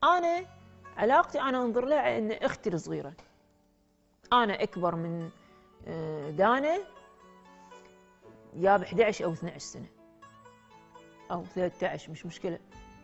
انا علاقتي انا انظر لها على ان اختي الصغيره، انا اكبر من دانا يا ب 11 او 12 سنه او 13 مش مشكله،